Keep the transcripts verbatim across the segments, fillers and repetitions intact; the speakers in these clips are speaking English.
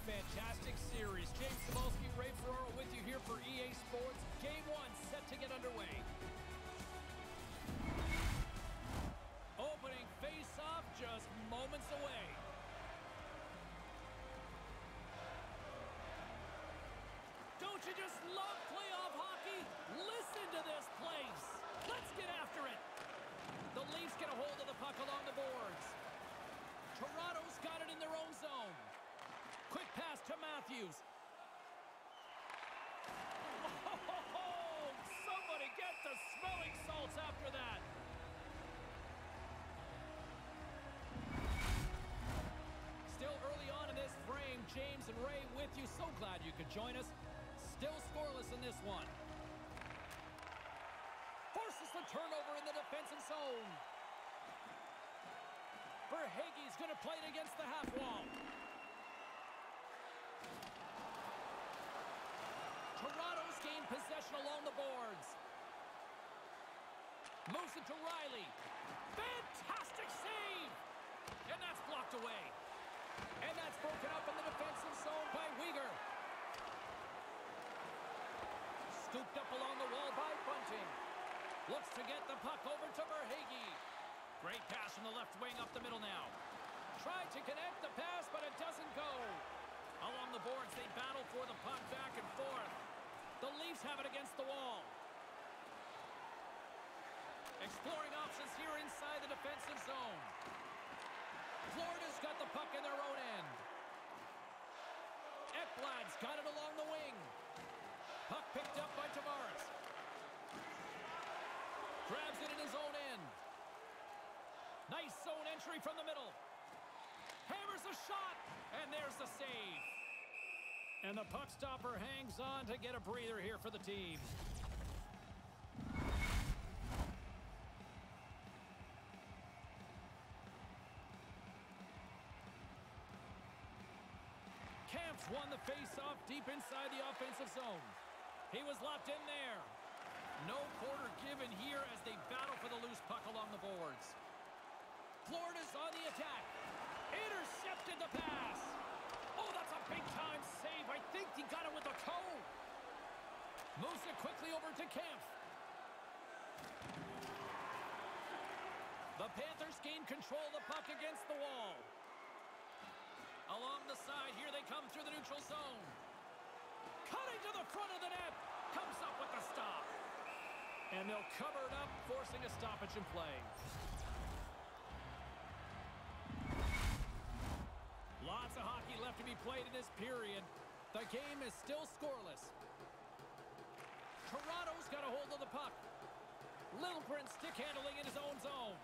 fantastic series. James Cybulski, Ray Ferraro with you here for E A Sports. Game one set to get underway. Opening face-off just moments away. Don't you just love playoff hockey? Listen to this place. Let's get after it. The Leafs get a hold of the puck along the boards. Toronto's got it in their own zone. Quick pass to Matthews. Oh, somebody get the smelling salts after that. Still early on in this frame, James and Ray with you. So glad you could join us. Still scoreless in this one. Forces the turnover in the defensive zone. Verhaeghe's going to play it against the half wall. Toronto's gained possession along the boards. Moves it to Riley. Fantastic save! And that's blocked away. And that's broken up in the defensive zone by Weegar. Scooped up along the wall by Bunting. Looks to get the puck over to Verhaeghe. Great pass from the left wing up the middle now. Tried to connect the pass, but it doesn't go. Along the boards, they battle for the puck back and forth. The Leafs have it against the wall. Exploring options here inside the defensive zone. Florida's got the puck in their own end. Ekblad's got it along the wing. Puck picked up by Tavares. Grabs it in his own end. Nice zone entry from the middle. Hammers a shot, and there's the save. And the puck stopper hangs on to get a breather here for the team. Kampf won the face-off deep inside the offensive zone. He was locked in there. No quarter given here as they battle for the loose puck along the boards. Florida's on the attack. Intercepted the pass. Oh, that's a big-time save. I think he got it with a toe. Moves it quickly over to Kampf. The Panthers gain control of the puck against the wall. Along the side, here they come through the neutral zone. Cutting to the front of the net. Comes up with the stop. And they'll cover it up, forcing a stoppage in play. Lots of hockey left to be played in this period. The game is still scoreless. Toronto's got a hold of the puck. Littleprint stick handling in his own zone.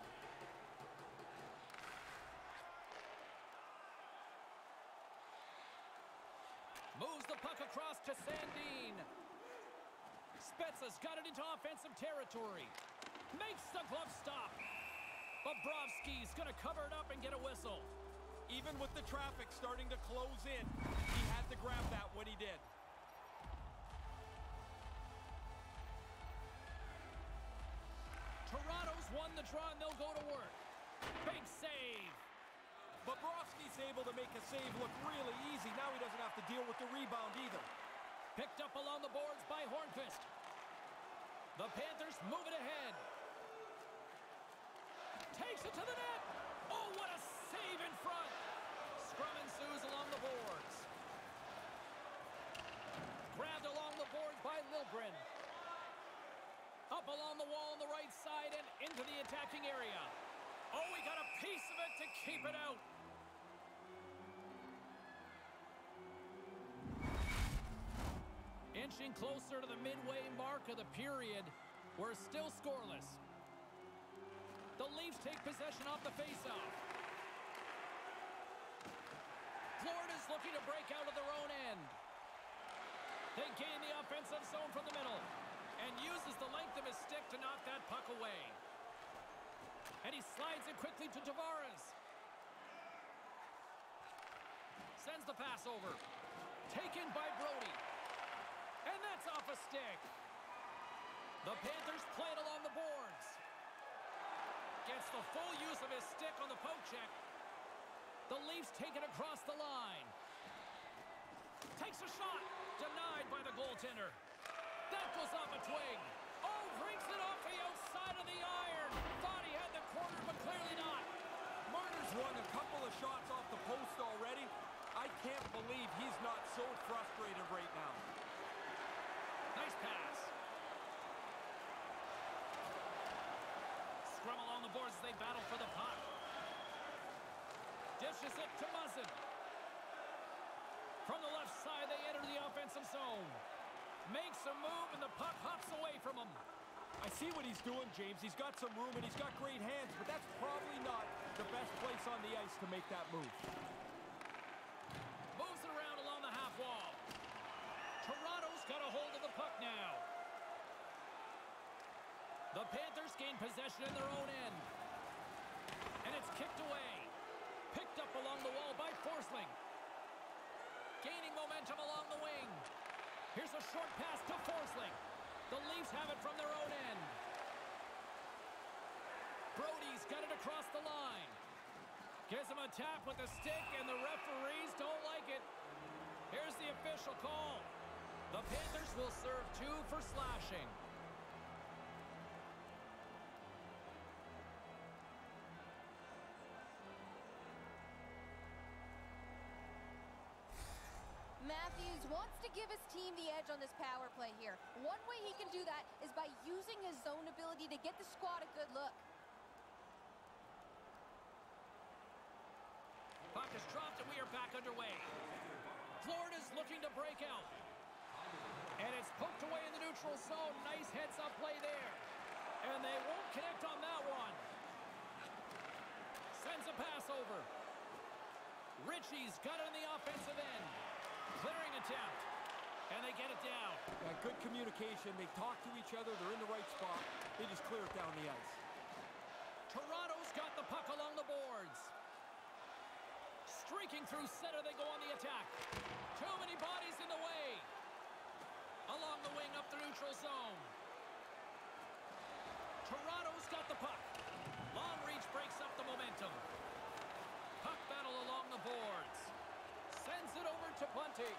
Moves the puck across to Sandin. Spezza's got it into offensive territory. Makes the glove stop. Bobrovsky's going to cover it up and get a whistle. Even with the traffic starting to close in, he had to grab that when he did. Toronto's won the draw and they'll go to work. Big save. Bobrovsky's able to make a save look really easy. Now he doesn't have to deal with the rebound either. Picked up along the boards by Hornqvist. The Panthers move it ahead. Takes it to the net. Oh, what a save in front. Scrum ensues along the boards. Grabbed along the boards by Liljegren. Up along the wall on the right side and into the attacking area. Oh, we got a piece of it to keep it out. Inching closer to the midway mark of the period. We're still scoreless. The Leafs take possession off the faceoff. Florida's looking to break out of their own end. They gain the offensive zone from the middle and uses the length of his stick to knock that puck away. And he slides it quickly to Tavares. Sends the pass over. Taken by Brody. And that's off a stick. The Panthers play it along the boards. Gets the full use of his stick on the poke check. The Leafs take it across the line. Takes a shot. Denied by the goaltender. That goes off a twig. Oh, brings it off the outside of the iron. Thought he had the corner, but clearly not. Marner's won a couple of shots off the post already. I can't believe he's not so frustrated right now. Nice pass. Scrum along the boards as they battle for the puck. Dishes it to Muzzin. From the left side, they enter the offensive zone. Makes a move, and the puck hops away from him. I see what he's doing, James. He's got some room, and he's got great hands, but that's probably not the best place on the ice to make that move. Moves it around along the half wall. Toronto's got a hold of the puck now. The Panthers gain possession in their own end. And it's kicked away. Picked up along the wall by Forsling. Gaining momentum along the wing. Here's a short pass to Forsling. The Leafs have it from their own end. Brody's got it across the line. Gives him a tap with the stick, and the referees don't like it. Here's the official call. The Panthers will serve two for slashing. Matthews wants to give his team the edge on this power play here. One way he can do that is by using his zone ability to get the squad a good look. Puck is dropped and we are back underway. Florida's looking to break out. And it's poked away in the neutral zone. Nice heads-up play there. And they won't connect on that one. Sends a pass over. Ritchie's got it on the offensive end. Clearing attempt. And they get it down. Yeah, good communication. They talk to each other. They're in the right spot. They just clear it down the ice. Toronto's got the puck along the boards. Streaking through center, they go on the attack. Too many bodies in the way. Along the wing up the neutral zone. Toronto's got the puck. Long reach breaks up the momentum. Puck battle along the boards. Sends it over to Bunting.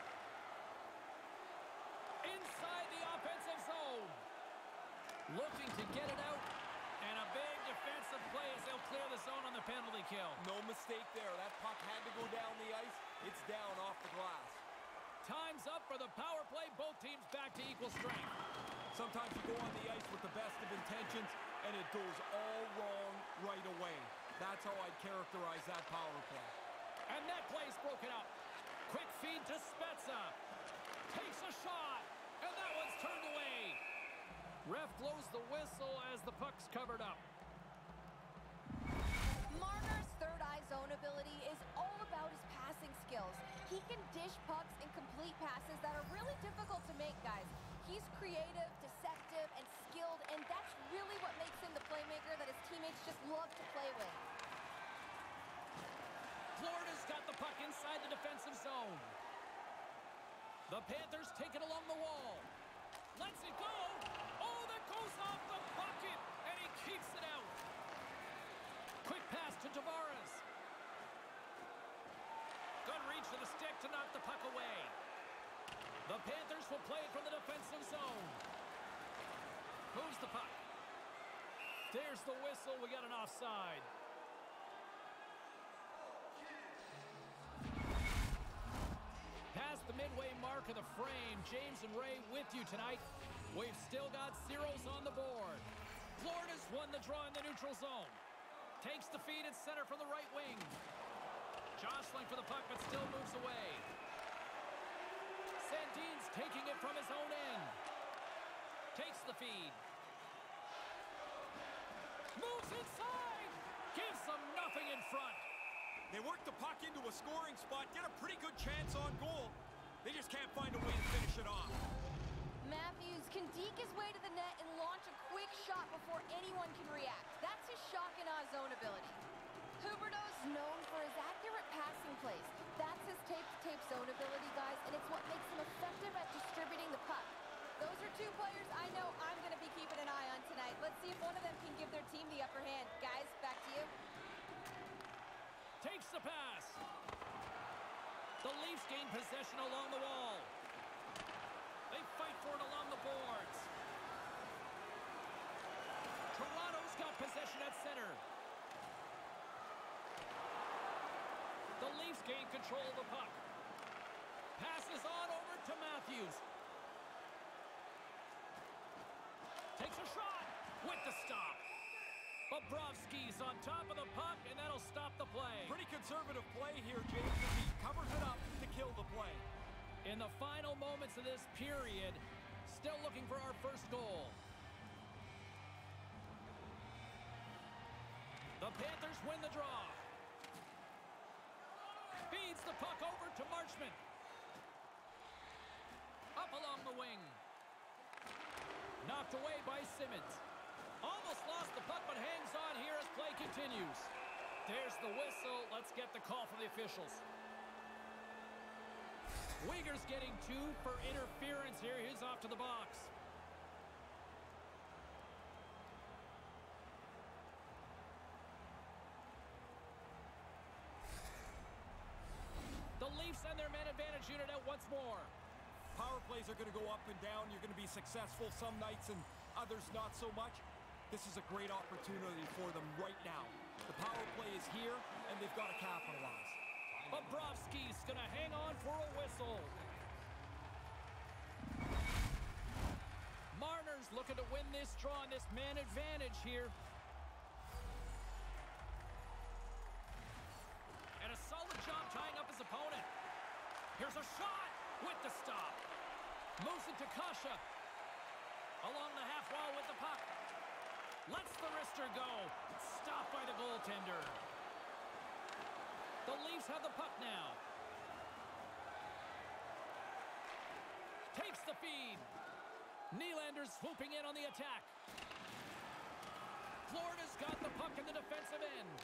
Inside the offensive zone. Looking to get it out. And a big defensive play as they'll clear the zone on the penalty kill. No mistake there. That puck had to go down the ice. It's down off the glass. Time's up for the power play. Both teams back to equal strength. Sometimes you go on the ice with the best of intentions, and it goes all wrong right away. That's how I'd characterize that power play. And that play's broken up. Quick feed to Spezza. Takes a shot. And that one's turned away. Ref blows the whistle as the puck's covered up. Marner's third eye zone ability is all about his passing skills. He can dish pucks and complete passes that are really difficult to make, guys. He's creative, deceptive, and skilled, and that's really what makes him the playmaker that his teammates just love to play with. Florida's got the puck inside the defensive zone. The Panthers take it along the wall. Lets it go. Oh, that goes off the bucket, and he keeps it out. Quick pass to Tavares. Good reach to the stick to knock the puck away. The Panthers will play it from the defensive zone. Who's the puck? There's the whistle. We got an offside. Past the midway mark of the frame, James and Ray with you tonight. We've still got zeros on the board. Florida's won the draw in the neutral zone. Takes the feed at center from the right wing. Jostling for the puck, but still moves away. Sandin's taking it from his own end. Takes the feed. Moves inside. Gives them nothing in front. They work the puck into a scoring spot, get a pretty good chance on goal. They just can't find a way to finish it off. Matthews can deke his way to the net and launch a quick shot before anyone can react. That's his shock and awe zone ability. Huberdeau's known for his accurate passing plays. That's his tape-to-tape zone ability, guys, and it's what makes him effective at distributing the puck. Those are two players I know I'm going to be keeping an eye on tonight. Let's see if one of them can give their team the upper hand. Guys, back to you. Takes the pass. The Leafs gain possession along the wall. They fight for it along the boards. Toronto's got possession at center. The Leafs gain control of the puck. Passes on over to Matthews. Takes a shot with the stop. Bobrovsky's on top of the puck, and that'll stop the play. Pretty conservative play here, James, as he covers it up to kill the play. In the final moments of this period, still looking for our first goal. The Panthers win the draw. Feeds the puck over to Marchment. Up along the wing. Knocked away by Simmons. Almost lost the puck, but hangs on here as play continues. There's the whistle. Let's get the call from the officials. Uyghur's getting two for interference here. He's off to the box. The Leafs and their man advantage unit out once more. Power plays are going to go up and down. You're going to be successful some nights and others not so much. This is a great opportunity for them right now. The power play is here, and they've got to capitalize. Bobrovsky's going to hang on for a whistle. Marner's looking to win this draw on this man advantage here. And a solid job tying up his opponent. Here's a shot with the stop. Moves it to Kasha. Along the half wall with the puck. Lets the wrister go. Stopped by the goaltender. The Leafs have the puck now. Takes the feed. Nylander's swooping in on the attack. Florida's got the puck in the defensive end.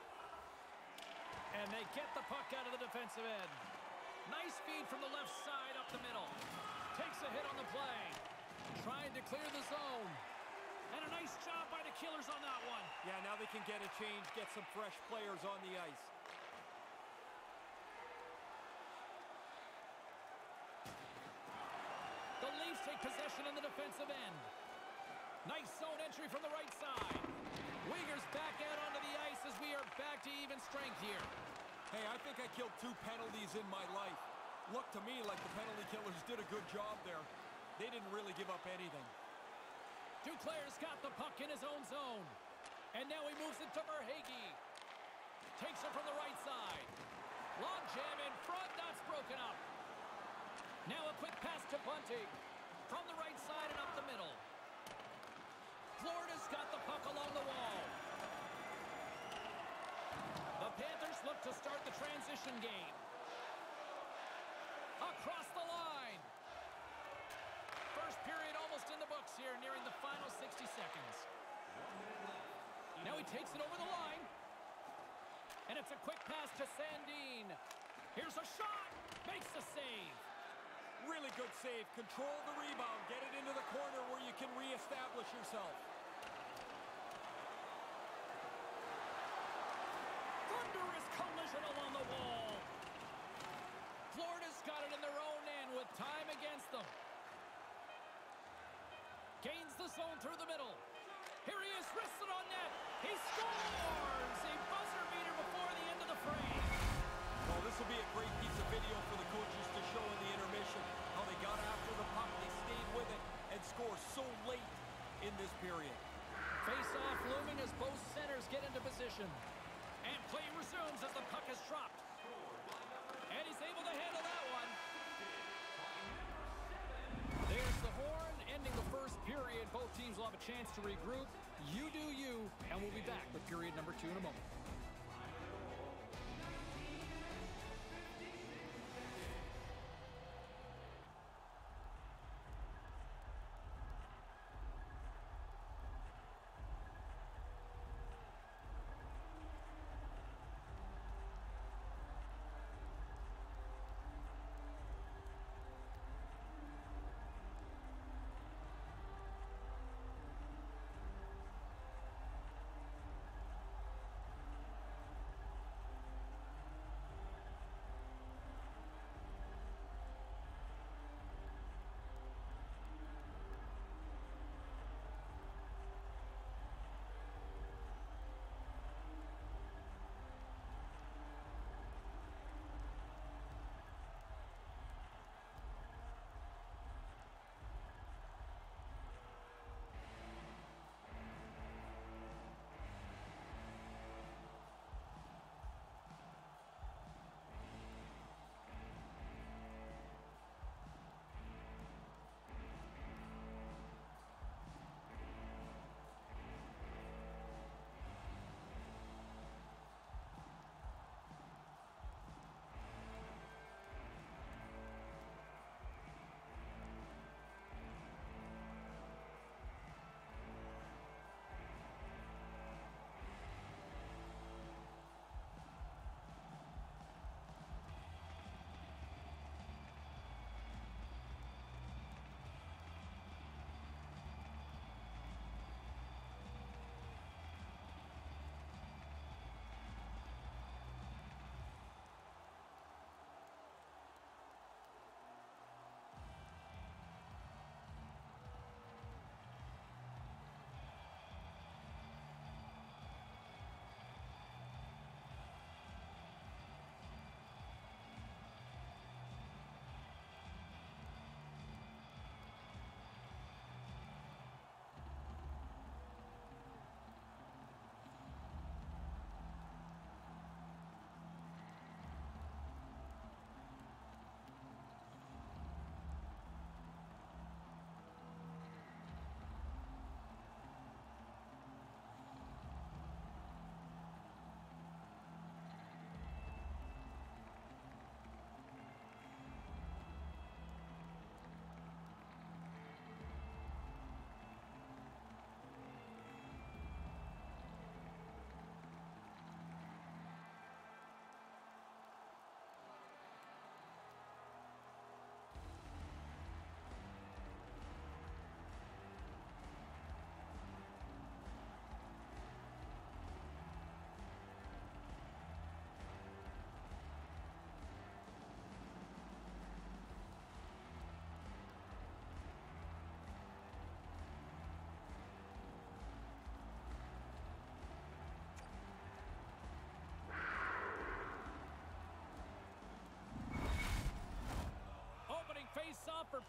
And they get the puck out of the defensive end. Nice feed from the left side up the middle. Takes a hit on the play. Trying to clear the zone. And a nice job by the Killers on that one. Yeah, now they can get a change, get some fresh players on the ice. The Leafs take possession in the defensive end. Nice zone entry from the right side. Uyghur's back out onto the ice as we are back to even strength here. Hey, I think I killed two penalties in my life. Looked to me like the penalty killers did a good job there. They didn't really give up anything. Duclair's got the puck in his own zone. And now he moves it to Verhaeghe. Takes it from the right side. Long jam in front, that's broken up. Now a quick pass to Bunting. From the right side and up the middle. Florida's got the puck along the wall. The Panthers look to start the transition game. Across the line. First period almost in the books here, nearing the final sixty seconds. Now he takes it over the line. And it's a quick pass to Sandin. Here's a shot. Makes the save. Really good save. Control the rebound. Get it into the corner where you can reestablish yourself. Thunderous collision along the wall. Florida's got it in their own end with time against them. Gains the zone through the middle. Here he is, wristed on net. He scores! A buzzer beater before the end of the frame. Well, this will be a great piece of video for the coaches to show in the intermission. How they got after the puck, they stayed with it, and score so late in this period. Face-off looming as both centers get into position. And play resumes as the puck is dropped. And he's able to handle that one. There's the horn, ending the first period. Both teams will have a chance to regroup. You do you, and we'll be back with period number two in a moment.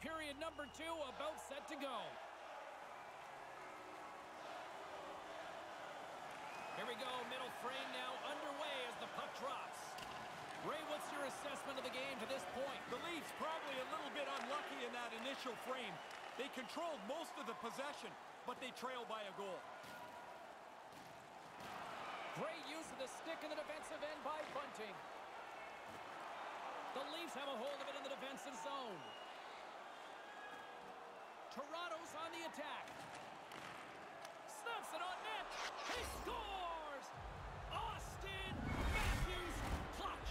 period number two about set to go. Here we go, middle frame now underway as the puck drops. Ray, what's your assessment of the game to this point? The Leafs probably a little bit unlucky in that initial frame. They controlled most of the possession, but they trailed by a goal. Great use of the stick in the defensive end by Bunting. The Leafs have a hold of it in the defensive zone. Toronto's on the attack. Snaps it on net. He scores! Austin Matthews clutch.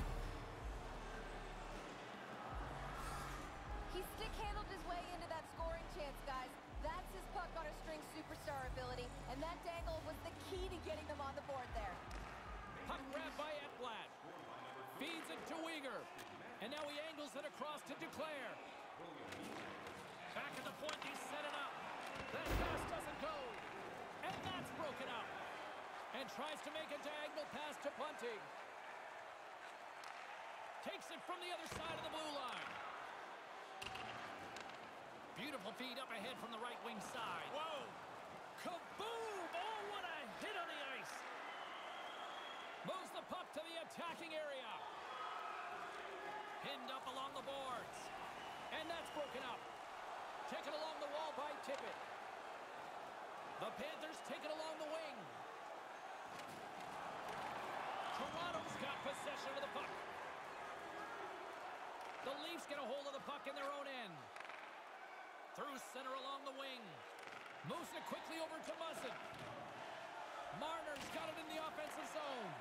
He stick-handled his way into that scoring chance, guys. That's his puck-on-a-string superstar ability, and that dangle was the key to getting them on the board there. Puck grab by Ekblad. Feeds it to Weegar. And now he angles it across to Duclair. Back at the point, he set it up. That pass doesn't go. And that's broken up. And tries to make a diagonal pass to Bunting. Takes it from the other side of the blue line. Beautiful feed up ahead from the right wing side. Whoa! Kaboom! Oh, what a hit on the ice. Moves the puck to the attacking area. Pinned up along the boards. And that's broken up. Taken along the wall by Tippett. The Panthers take it along the wing. Toronto's got possession of the puck. The Leafs get a hold of the puck in their own end. Through center along the wing. Moves it quickly over to Muzzin. Marner's got it in the offensive zone.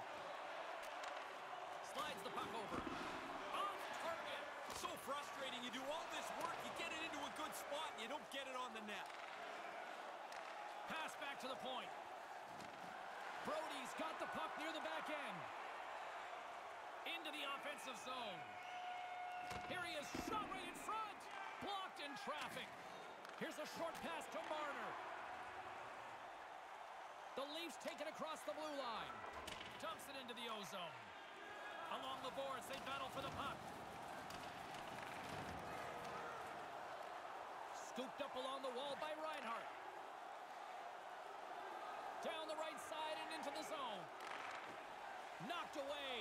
Slides the puck over. Off target. So frustrating. You do all this work, you get it into a good spot, and you don't get it on the net. Pass back to the point. Brody's got the puck near the back end. Into the offensive zone. Here he is, shot right in front. Blocked in traffic. Here's a short pass to Marner. The Leafs take it across the blue line. Dumps it into the O-zone. Along the boards, they battle for the puck. Scooped up along the wall by Reinhart. Down the right side and into the zone. Knocked away.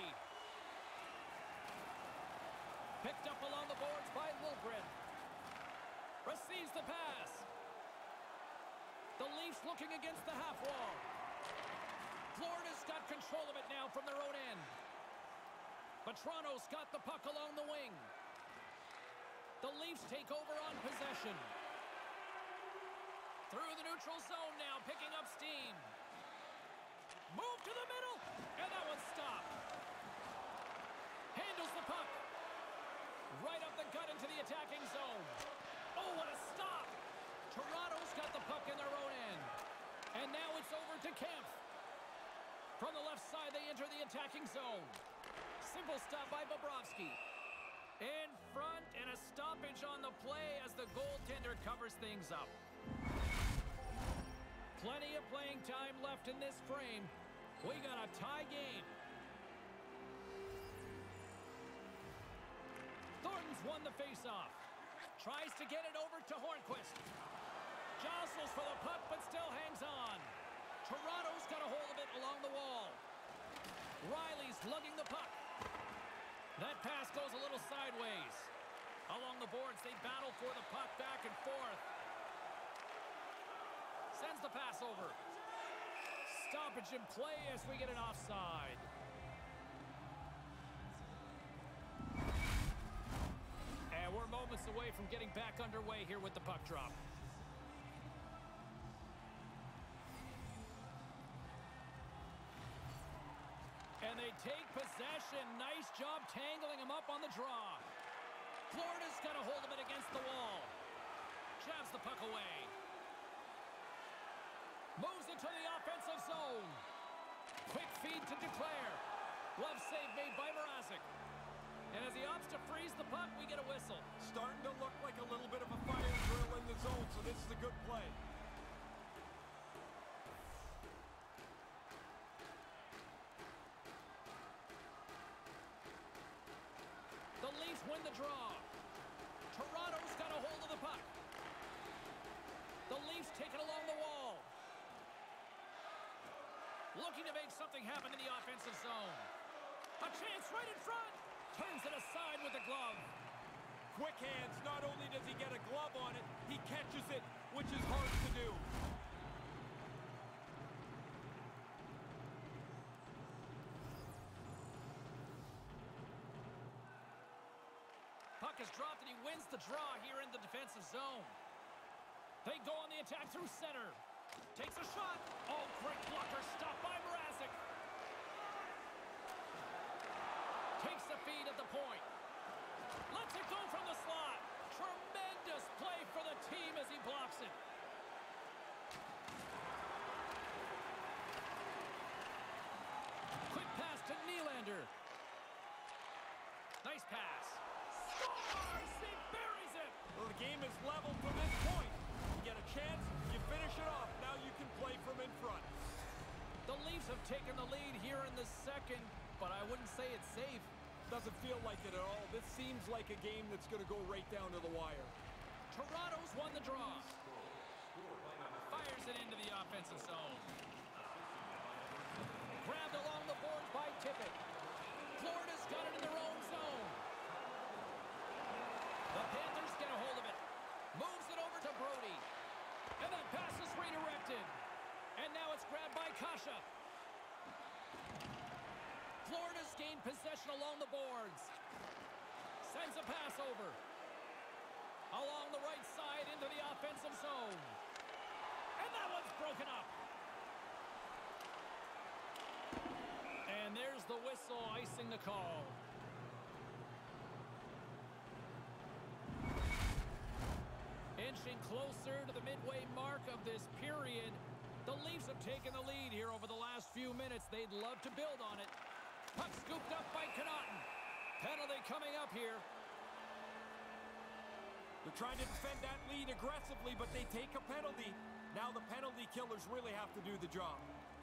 Picked up along the boards by Liljegren. Receives the pass. The Leafs looking against the half wall. Florida's got control of it now from their own end. But Toronto's got the puck along the wing. The Leafs take over on possession. Through the neutral zone now, picking up steam. Move to the middle, and that one's stopped. Handles the puck. Right up the gut into the attacking zone. Oh, what a stop! Toronto's got the puck in their own end. And now it's over to Kempf. From the left side, they enter the attacking zone. Simple stop by Bobrovsky. In front, and a stoppage on the play as the goaltender covers things up. Plenty of playing time left in this frame. We got a tie game. Thornton's won the faceoff. Tries to get it over to Hornquist. Jostles for the puck, but still hangs on. Toronto's got a hold of it along the wall. Riley's lugging the puck. That pass goes a little sideways. Along the boards, they battle for the puck back and forth. Sends the pass over. Stoppage in play as we get an offside. And we're moments away from getting back underway here with the puck drop. And they take possession. Nice job tangling him up on the draw. Florida's got a hold of it against the wall. Jabs the puck away. Moves it to the offensive zone. Quick feed to Duclair. Glove save made by Mrazek. And as he opts to freeze the puck, we get a whistle. Starting to look like a little bit of a fire drill in the zone, so this is a good play. The Leafs win the draw. Toronto's got a taken along the wall. Looking to make something happen in the offensive zone. A chance right in front. Turns it aside with the glove. Quick hands. Not only does he get a glove on it, he catches it, which is hard to do. Puck is dropped and he wins the draw here in the defensive zone. They go on the attack through center. Takes a shot. Oh, great blocker. Stopped by Mrazek. Takes the feed at the point. Lets it go from the slot. Tremendous play for the team as he blocks it. Quick pass to Nylander. Nice pass. Scores! He buries it! Well, the game is level from this point. You get a chance, you finish it off. Now you can play from in front. The Leafs have taken the lead here in the second, but I wouldn't say it's safe. Doesn't feel like it at all. This seems like a game that's going to go right down to the wire. Toronto's won the draw. Fires it into the offensive zone. Grabbed along the boards by Tippett. Florida's got it in their own zone. The Panthers get a hold of it. Moves it over to Brody. And that pass is redirected. And now it's grabbed by Kasha. Florida's gained possession along the boards. Sends a pass over. Along the right side into the offensive zone. And that one's broken up. And there's the whistle icing the call. Inching closer to the midway mark of this period. The Leafs have taken the lead here over the last few minutes. They'd love to build on it. Puck scooped up by Connaughton. Penalty coming up here. They're trying to defend that lead aggressively, but they take a penalty. Now the penalty killers really have to do the job.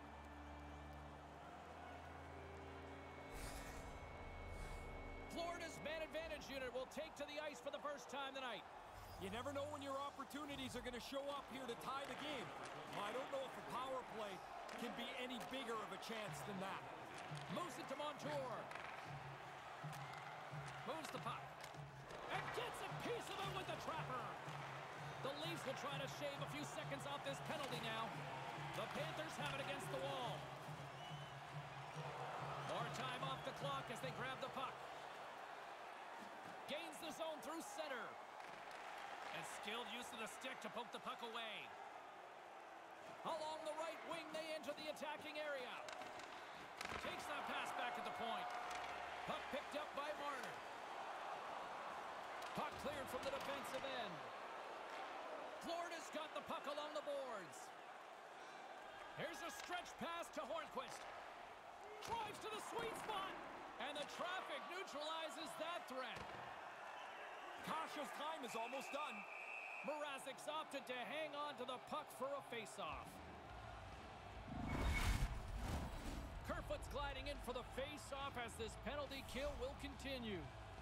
Florida's man advantage unit will take to the ice for the first time tonight. You never know when your opportunities are going to show up here to tie the game. I don't know if a power play can be any bigger of a chance than that. Moves it to Montour. Moves the puck. And gets a piece of it with the trapper. The Leafs will try to shave a few seconds off this penalty now. The Panthers have it against the wall. More time off the clock as they grab the puck. Gains the zone through center. And skilled use of the stick to poke the puck away. Along the right wing, they enter the attacking area. Takes that pass back at the point. Puck picked up by Marner. Puck cleared from the defensive end. Florida's got the puck along the boards. Here's a stretch pass to Hornquist. Drives to the sweet spot. And the traffic neutralizes that threat. Kasha's time is almost done. Mrazek's opted to hang on to the puck for a face-off. Kerfoot's gliding in for the face-off as this penalty kill will continue.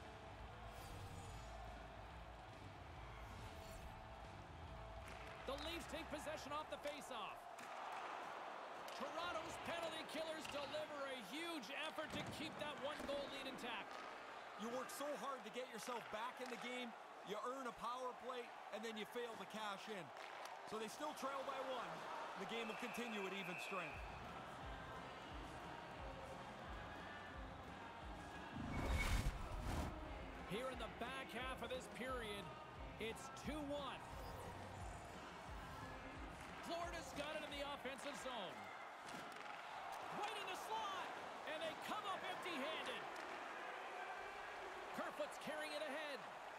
The Leafs take possession off the face-off. Toronto's penalty killers deliver a huge effort to keep that one-goal lead intact. You work so hard to get yourself back in the game, you earn a power play, and then you fail to cash in. So they still trail by one. The game will continue at even strength. Here in the back half of this period, it's two one. Florida's got it in the offensive zone. Right in the slot, and they come up empty-handed. Kerfoot's carrying it ahead.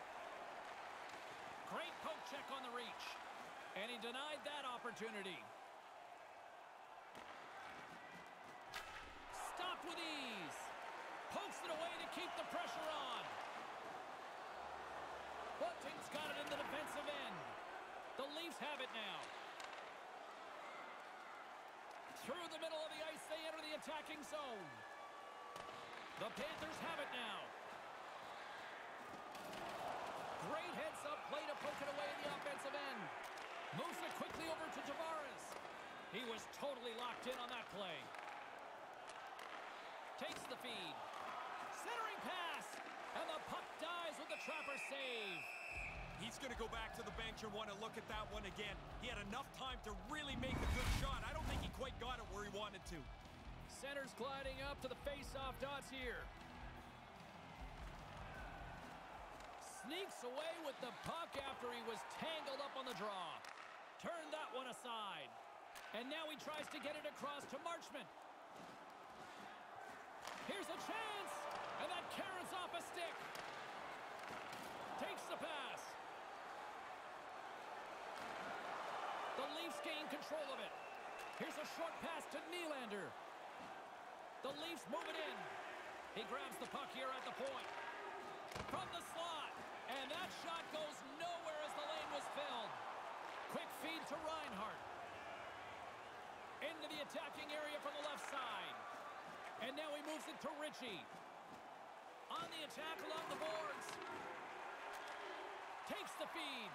Great poke check on the reach. And he denied that opportunity. Stopped with ease. Pokes it away to keep the pressure on. Bunting's got it in the defensive end. The Leafs have it now. Through the middle of the ice, they enter the attacking zone. The Panthers have it now. Great heads-up play to poke it away in the offensive end. Moves it quickly over He was totally locked in on that play. Takes the feed. Centering pass. And the puck dies with the Trapper save. He's going to go back to the bench and want to look at that one again. He had enough time to really make a good shot. I don't think he quite got it where he wanted to. Center's gliding up to the face-off dots here. Sneaks away with the puck after he was tangled up on the draw. Turned that one aside. And now he tries to get it across to Marchment. Here's a chance. And that carries off a stick. Takes the pass. The Leafs gain control of it. Here's a short pass to Nylander. The Leafs move it in. He grabs the puck here at the point. From the slot. And that shot goes nowhere as the lane was filled. Quick feed to Reinhart. Into the attacking area from the left side. And now he moves it to Ritchie. On the attack along the boards. Takes the feed.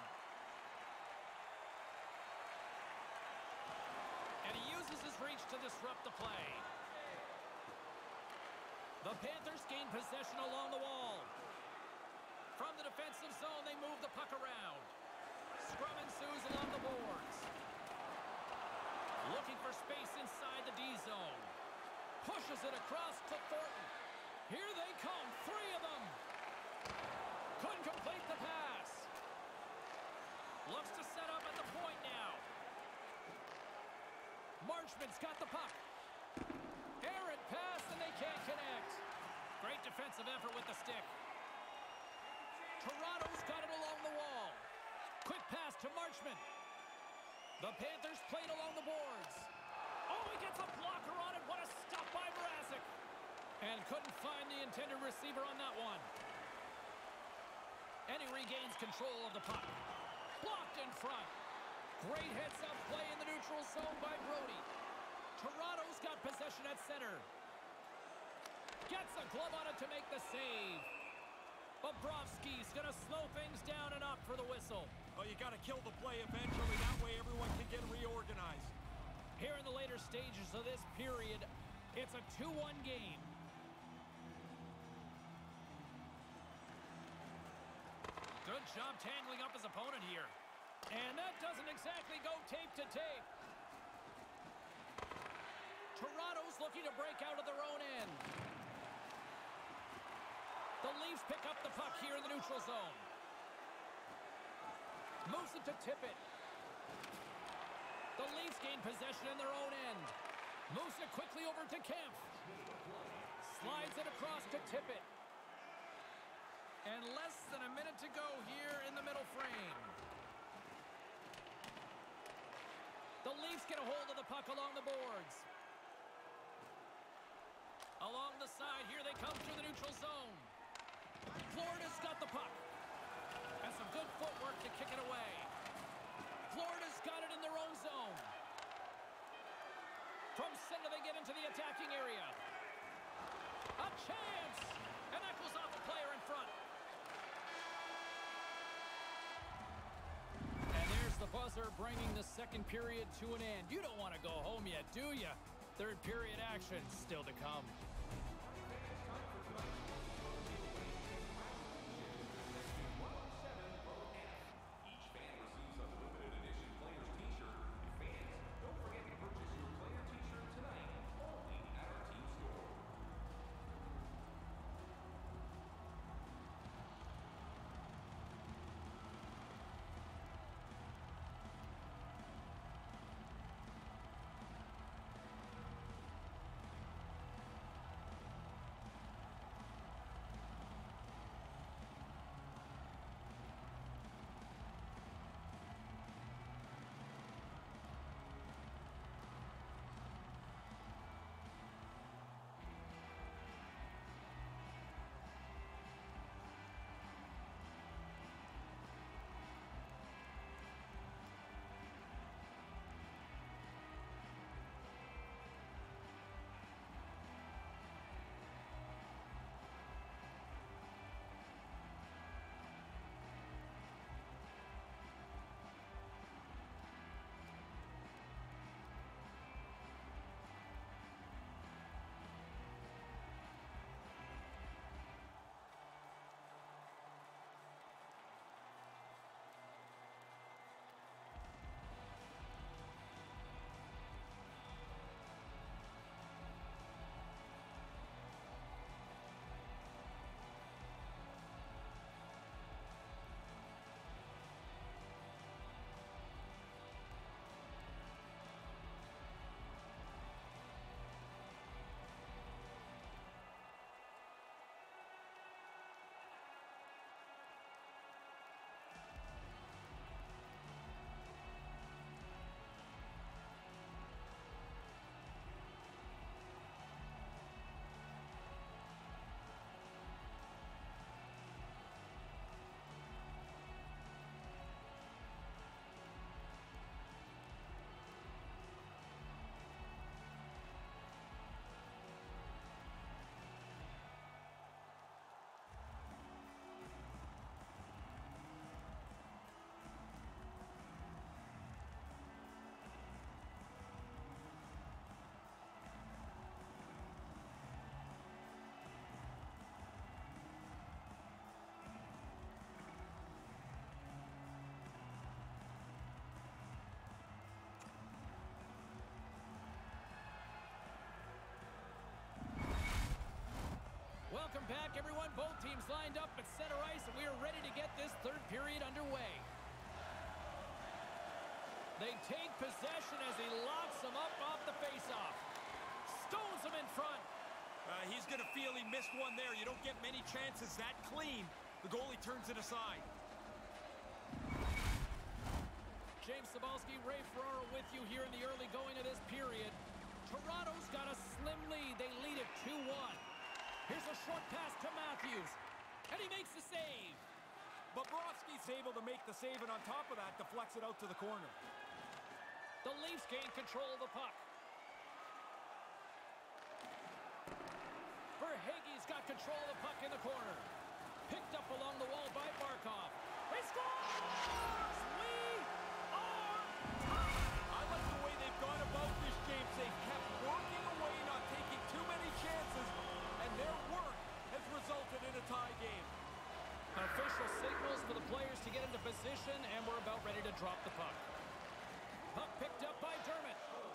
And he uses his reach to disrupt the play. The Panthers gain possession along the wall. From the defensive zone, they move the puck around. Scrum ensues along the boards. Looking for space inside the D zone. Pushes it across to Thornton. Here they come, three of them. Couldn't complete the pass. Looks to set up at the point now. Marchment's got the puck. Errant pass, and they can't connect. Great defensive effort with the stick. Toronto's got it along the wall. Quick pass to Marchment. The Panthers played along the boards. Oh, he gets a blocker on it. What a stop by Mrazek. And couldn't find the intended receiver on that one. And he regains control of the puck. Blocked in front. Great heads-up play in the neutral zone by Brody. Toronto's got possession at center. Gets a glove on it to make the save. Bobrovsky's going to slow things down and opt for the whistle. Oh, you got to kill the play eventually. That way everyone can get reorganized. Here in the later stages of this period, it's a two one game. Good job tangling up his opponent here. And that doesn't exactly go tape to tape. Toronto's looking to break out of their own end. The Leafs pick up the puck here in the neutral zone. Moves it to Tippett. The Leafs gain possession in their own end. Moves it quickly over to Kemp. Slides it across to Tippett. And less than a minute to go here in the middle frame. The Leafs get a hold of the puck along the boards. Along the side, here they come through the neutral zone. Florida's got the puck. And some good footwork to kick it away. Florida's got it in their own zone. From center, they get into the attacking area. A chance! And that goes off a player in front. And there's the buzzer bringing the second period to an end. You don't want to go home yet, do you? Third period action still to come. back, everyone. Both teams lined up at center ice, and we are ready to get this third period underway. They take possession as he locks them up off the faceoff. Stones them in front. Uh, he's going to feel he missed one there. You don't get many chances that clean. The goalie turns it aside. James Cybulski, Ray Ferraro with you here in the early going of this period. Toronto's got a slim lead. They lead it two one. Here's a short pass to Matthews, and he makes the save. Bobrovsky's able to make the save, and on top of that, deflects it out to the corner. The Leafs gain control of the puck. Verhaeghe's got control of the puck in the corner. Picked up along the wall by Barkov. They score! We are tied! I like the way they've gone about this, James. They've kept working away, not taking too many chances, and their work has resulted in a tie game. Official signals for the players to get into position, and we're about ready to drop the puck. Puck picked up by Dermott.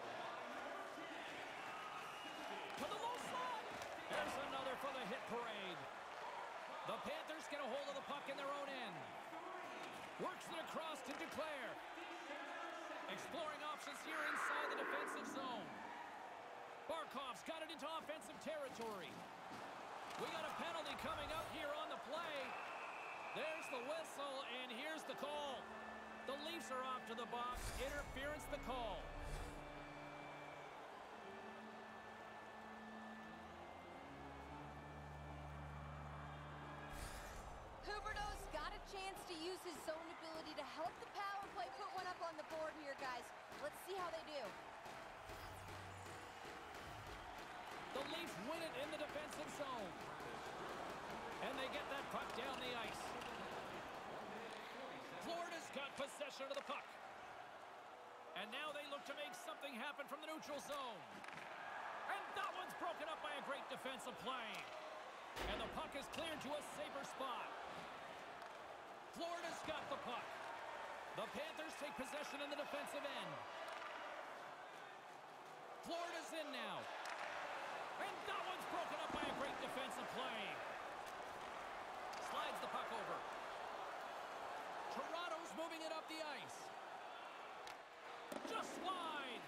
To the low slot. There's another for the hit parade. The Panthers get a hold of the puck in their own end. Works it across to Duclair. Exploring options here inside the defensive zone. Barkov's got it into offensive territory. We got a penalty coming up here on the play. There's the whistle, and here's the call. The Leafs are off to the box. Interference the call. Huberdeau's got a chance to use his zone ability to help the power play put one up on the board here, guys. Let's see how they do. The Leafs win it in the defensive zone. And they get that puck down the ice. Florida's got possession of the puck. And now they look to make something happen from the neutral zone. And that one's broken up by a great defensive play. And the puck is cleared to a safer spot. Florida's got the puck. The Panthers take possession in the defensive end. Florida's in now. And that one's broken up by a great defensive play. Slides the puck over. Toronto's moving it up the ice. Just wide.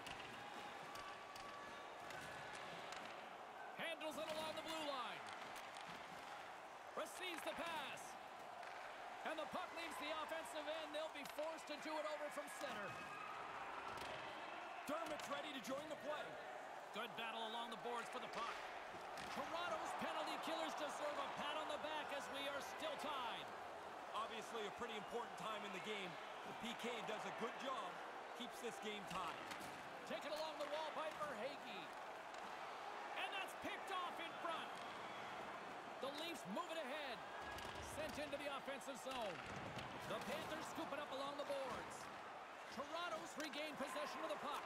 Handles it along the blue line. Receives the pass. And the puck leaves the offensive end. They'll be forced to do it over from center. Dermott's ready to join the play. Good battle along the boards for the puck. Toronto's penalty killers deserve a pat on the back as we are still tied. Obviously a pretty important time in the game. The P K does a good job. Keeps this game tied. Taken along the wall by Verhaeghe. And that's picked off in front. The Leafs move it ahead. Sent into the offensive zone. The Panthers scoop it up along the boards. Toronto's regained possession of the puck.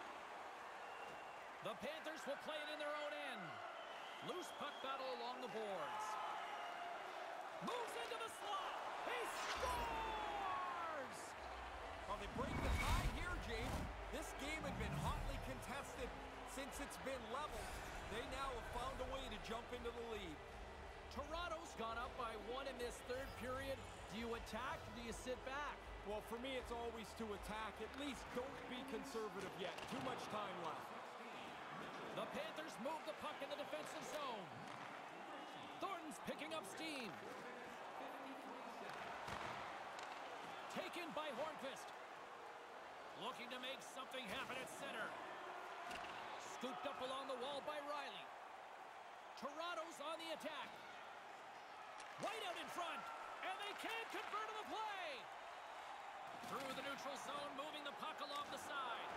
The Panthers will play it in their own end. Loose puck battle along the boards. Moves into the slot. He scores! Well, they break the tie here, James. This game had been hotly contested since it's been leveled. They now have found a way to jump into the lead. Toronto's gone up by one in this third period. Do you attack or do you sit back? Well, for me, it's always to attack. At least don't be conservative yet. Too much time left. The Panthers move the puck in the defensive zone. Thornton's picking up steam. Taken by Hornqvist. Looking to make something happen at center. Scooped up along the wall by Riley. Toronto's on the attack. Right out in front. And they can't convert on the play. Through the neutral zone, moving the puck along the side.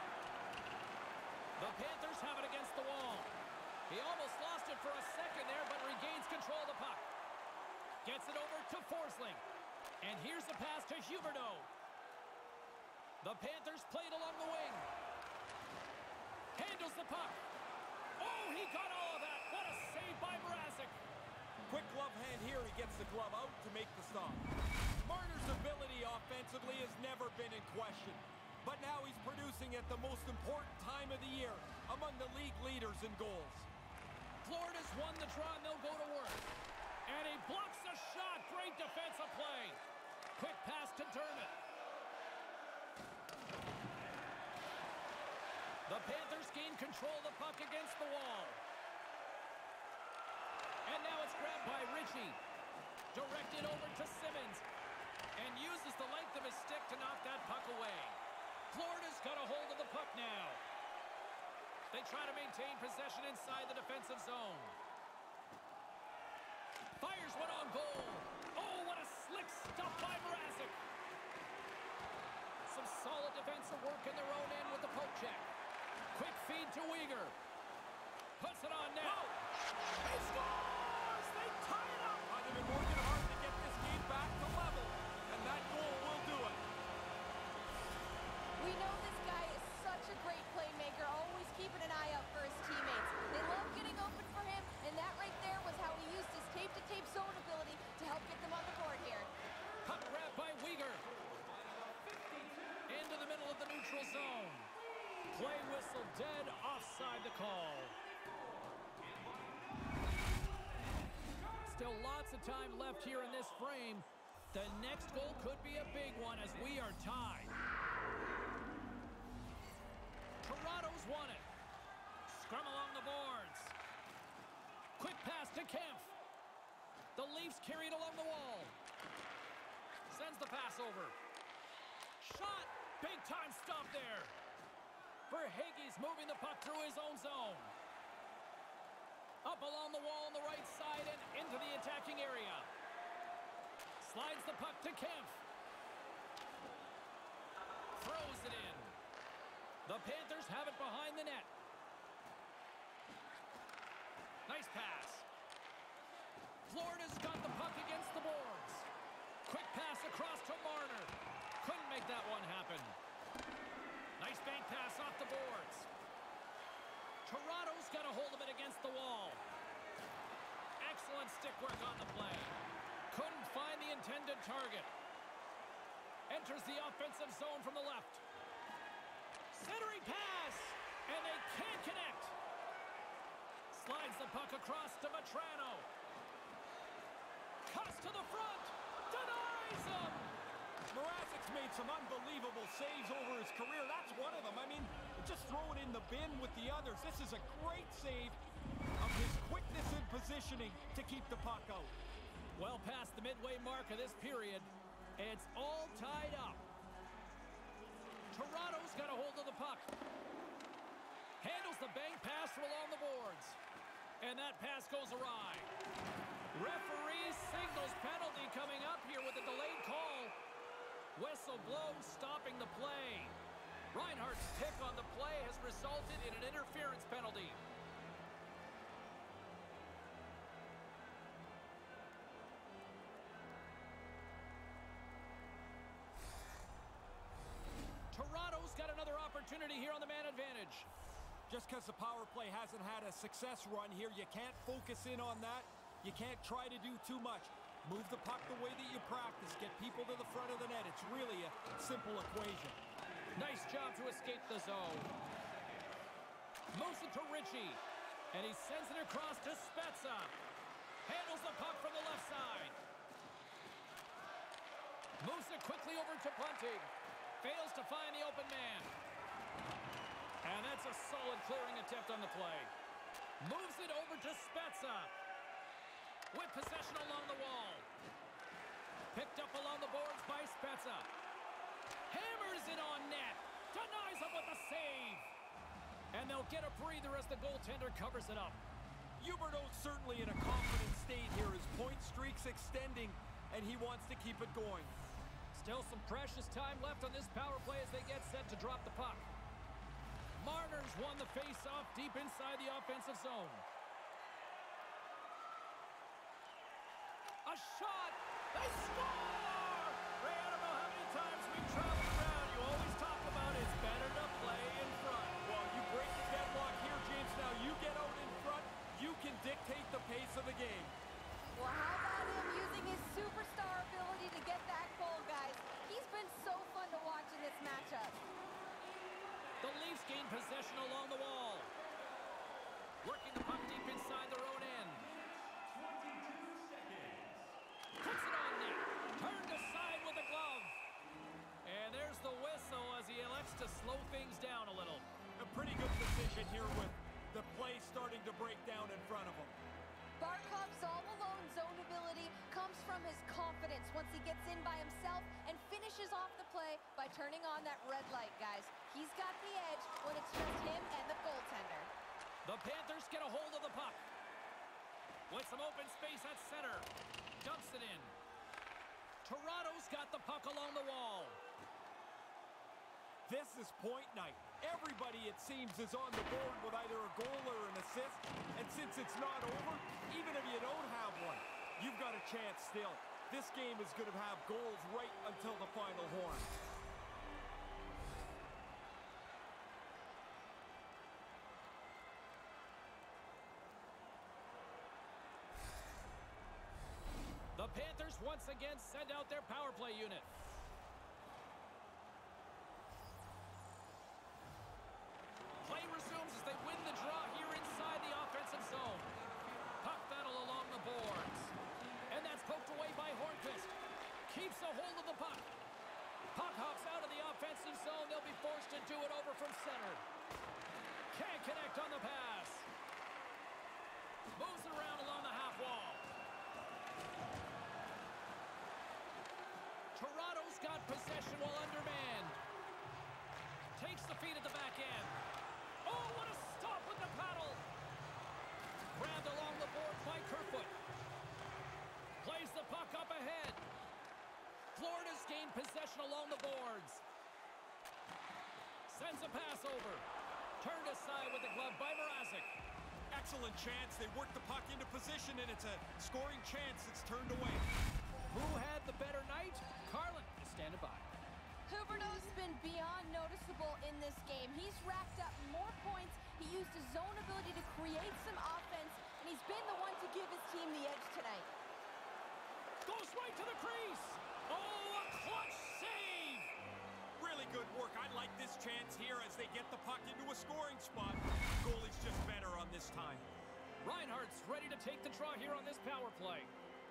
The Panthers have it against the wall. He almost lost it for a second there, but regains control of the puck. Gets it over to Forsling. And here's the pass to Huberdeau. The Panthers play it along the wing. Handles the puck. Oh, he got all of that. What a save by Mrazek. Quick glove hand here. He gets the glove out to make the stop. Marner's ability offensively has never been in question. But now he's producing at the most important time of the year among the league leaders in goals. Florida's won the draw, and they'll go to work. And he blocks the shot. Great defensive play. Quick pass to Dermott. The Panthers gain control of the puck against the wall. And now it's grabbed by Ritchie. Directed over to Simmons. And uses the length of his stick to knock that puck away. Florida's got a hold of the puck now. They try to maintain possession inside the defensive zone. Fires one on goal. Oh, what a slick stop by Mrazek. Some solid defensive work in their own end with the poke check. Quick feed to Weegar. Puts it on net. He scores! They tie it up! They've been working hard to get this game back to level, and that goal will do it. We know this guy is such a great playmaker, always keeping an eye out for his teammates. They love getting open for him, and that right there was how he used his tape-to-tape zone ability to help get them on the board here. Puck grab by Weegar. Into the middle of the neutral zone. Play whistle dead, offside the call. Still lots of time left here in this frame. The next goal could be a big one as we are tied. Toronto's won it. Scrum along the boards. Quick pass to Kempf. The Leafs carry it along the wall. Sends the pass over. Shot! Big time stop there. Verhaeghe's moving the puck through his own zone. Up along the wall on the right side and into the attacking area. Slides the puck to Kempf. Throws it in. The Panthers have it behind the net. Nice pass. Florida's got the puck against the boards. Quick pass across to Marner. Couldn't make that one happen. Nice bank pass off the boards. Toronto's got a hold of it against the wall. Excellent stick work on the play. Couldn't find the intended target. Enters the offensive zone from the left. Centering pass, and they can't connect. Slides the puck across to Vatrano. Cuts to the front, denies him. Mrazek's made some unbelievable saves over his career. That's one of them. I mean, just throw it in the bin with the others. This is a great save of his quickness and positioning to keep the puck out. Well past the midway mark of this period, it's all tied up. Toronto's got a hold of the puck. Handles the bank pass along the boards. And that pass goes awry. Referee signals penalty coming up here with a delayed call. Whistle blown, stopping the play. Reinhardt's pick on the play has resulted in an interference penalty. Toronto's got another opportunity here on the man advantage. Just because the power play hasn't had a success run here, you can't focus in on that. You can't try to do too much. Move the puck the way that you practice. Get people to the front of the net. It's really a simple equation. Nice job to escape the zone. Moves it to Ritchie. And he sends it across to Spezza. Handles the puck from the left side. Moves it quickly over to Bunting. Fails to find the open man. And that's a solid clearing attempt on the play. Moves it over to Spezza. With possession along the wall. Picked up along the boards by Spezza. Hammers it on net. Denies him with a save. And they'll get a breather as the goaltender covers it up. Huberdeau's certainly in a confident state here. His point streak's extending, and he wants to keep it going. Still some precious time left on this power play as they get set to drop the puck. Marner's won the face-off deep inside the offensive zone. A shot! They score! Ray, I don't know how many times we've traveled around. You always talk about it's better to play in front. Well, you break the deadlock here, James. Now you get out in front. You can dictate the pace of the game. Well, how about him using his superstar ability to get that goal, guys? He's been so fun to watch in this matchup. The Leafs gain possession along the wall. Working the puck deep inside their And here with the play starting to break down in front of him. Barkov's all-alone zone ability comes from his confidence once he gets in by himself and finishes off the play by turning on that red light, guys. He's got the edge when it's just him and the goaltender. The Panthers get a hold of the puck. With some open space at center. Dumps it in. Toronto's got the puck along the wall. This is point night. Everybody, it seems, is on the board with either a goal or an assist. And since it's not over, even if you don't have one, you've got a chance still. This game is going to have goals right until the final horn. The Panthers once again send out their power play unit. Play resumes as they win the draw here inside the offensive zone. Puck battle along the boards. And that's poked away by Hornqvist. Keeps a hold of the puck. Puck hops out of the offensive zone. They'll be forced to do it over from center. Can't connect on the pass. Moves it around along the half wall. Toronto's got possession while undermanned. Takes the feed at the back end. Oh, what a stop with the paddle! Grabbed along the boards by Kerfoot. Plays the puck up ahead. Florida's gained possession along the boards. Sends a pass over. Turned aside with the glove by Mrazek. Excellent chance. They work the puck into position, and it's a scoring chance that's turned away. Who had the better night? Carlin is standing by. Huberdeau's been beyond noticeable in this game. He's racked up more points. He used his zone ability to create some offense, and he's been the one to give his team the edge tonight. Goes right to the crease. Oh, a clutch save! Really good work. I like this chance here as they get the puck into a scoring spot. Goalie's just better on this time. Reinhart's ready to take the draw here on this power play.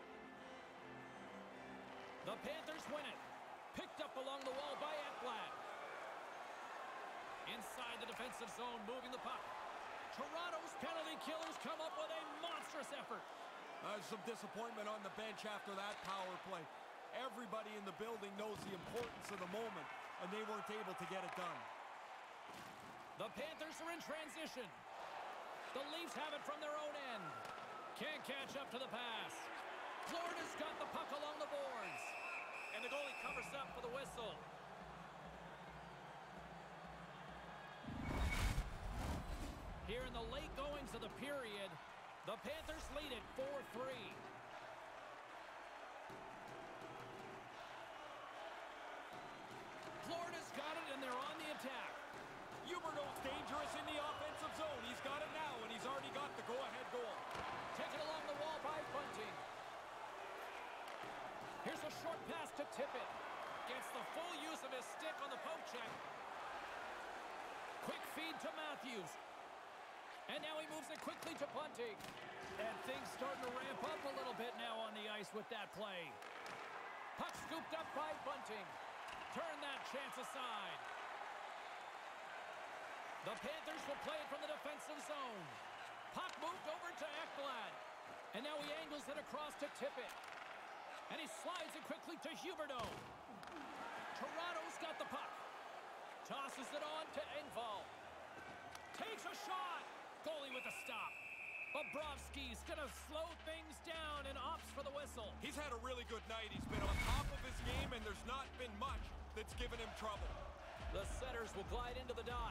The Panthers win it. Picked up along the wall by Ekblad. Inside the defensive zone, moving the puck. Toronto's penalty killers come up with a monstrous effort. There's some disappointment on the bench after that power play. Everybody in the building knows the importance of the moment, and they weren't able to get it done. The Panthers are in transition. The Leafs have it from their own end. Can't catch up to the pass. Florida's got the puck along the boards. And the goalie covers up for the whistle. Here in the late goings of the period, the Panthers lead it four three. Florida's got it, and they're on the attack. Huberdeau's dangerous in the offensive zone. He's got it now, and he's already got the go-ahead goal. Taken along the wall by Bunting. Here's a short pass to Tippett. Gets the full use of his stick on the poke check. Quick feed to Matthews. And now he moves it quickly to Bunting. And things starting to ramp up a little bit now on the ice with that play. Puck scooped up by Bunting. Turn that chance aside. The Panthers will play it from the defensive zone. Puck moved over to Ekblad. And now he angles it across to Tippett. And he slides it quickly to Huberdeau. Toronto's got the puck. Tosses it on to Engvall. Takes a shot. Goalie with a stop. Bobrovsky's going to slow things down and opts for the whistle. He's had a really good night. He's been on top of his game, and there's not been much that's given him trouble. The setters will glide into the dot.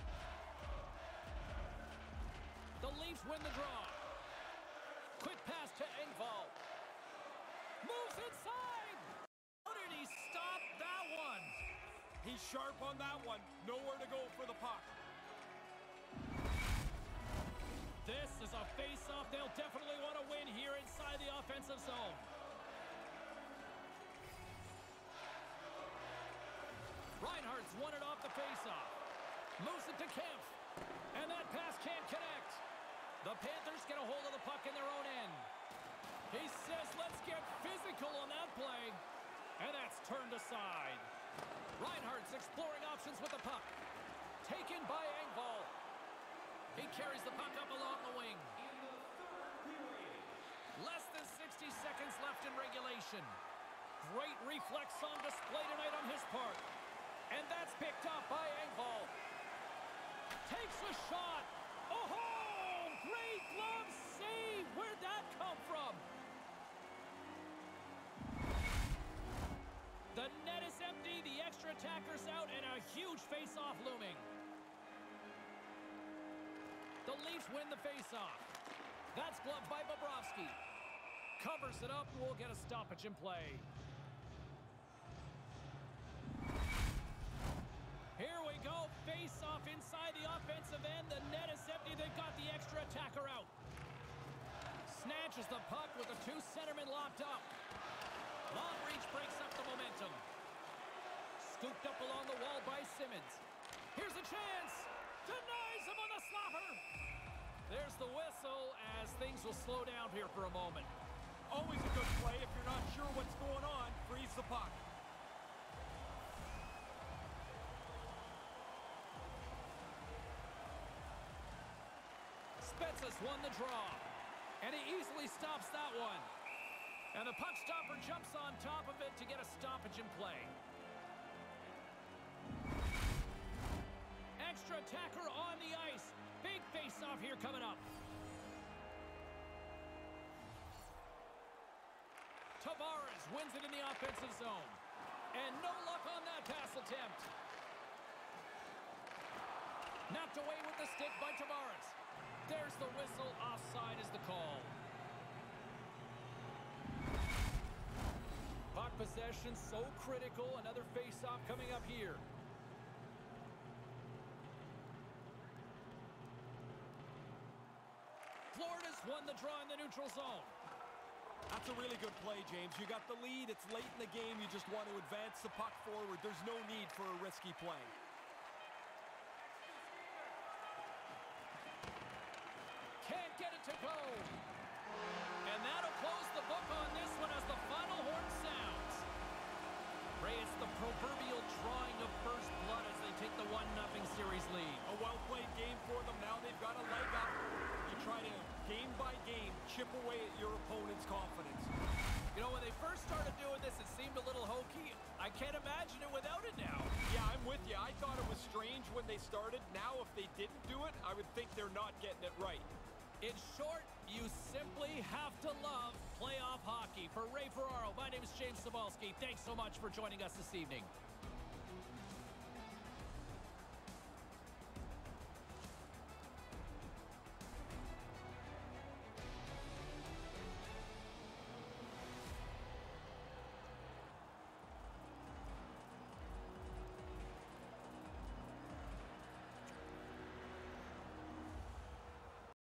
The Leafs win the draw. Quick pass to Engvall. Moves inside! How did he stop that one? He's sharp on that one. Nowhere to go for the puck. This is a face-off they'll definitely want to win here inside the offensive zone. Reinhart's won it off the face-off. Moves it to Kempf. And that pass can't connect. The Panthers get a hold of the puck in their own end. He says, let's get physical on that play. And that's turned aside. Reinhart's exploring options with the puck. Taken by Engvall. He carries the puck up along the wing. Less than sixty seconds left in regulation. Great reflex on display tonight on his part. And that's picked up by Engvall. Takes a shot. Oh, great glove save. Where'd that come from? The net is empty. The extra attacker's out, and a huge face-off looming. The Leafs win the face-off. That's gloved by Bobrovsky. Covers it up, and we'll get a stoppage in play. Here we go. Face-off inside the offensive end. The net is empty. They've got the extra attacker out. Snatches the puck with the two centermen locked up. Long reach breaks up the momentum. Scooped up along the wall by Simmons. Here's a chance. Denies him on the slapper. There's the whistle as things will slow down here for a moment. Always a good play. If you're not sure what's going on, freeze the puck. Spezza's won the draw. And he easily stops that one. And the puck stopper jumps on top of it to get a stoppage in play. Extra attacker on the ice. Big face-off here coming up. Tavares wins it in the offensive zone. And no luck on that pass attempt. Knocked away with the stick by Tavares. There's the whistle. Offside is the call. Puck possession so critical. Another face-off coming up here. Florida's won the draw in the neutral zone. That's a really good play, James. You got the lead. It's late in the game. You just want to advance the puck forward. There's no need for a risky play. Can't get it to go. And that'll close the book on this one as the final horn sounds. Ray, it's the proverbial drawing of first blood as they take the one nothing series lead. A well-played game for them. Now they've got a leg up. You try to, game by game, chip away at your opponent's confidence. You know, when they first started doing this, it seemed a little hokey. I can't imagine it without it now. Yeah, I'm with you. I thought it was strange when they started. Now, if they didn't do it, I would think they're not getting it right. In short, you simply have to love playoff hockey. For Ray Ferraro, my name is James Cybulski. Thanks so much for joining us this evening.